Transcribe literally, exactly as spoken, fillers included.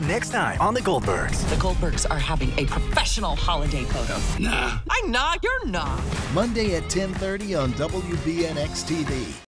Next time on The Goldbergs. The Goldbergs are having a professional holiday photo. Nah. I'm not, you're not. Monday at ten thirty on W B N X T V.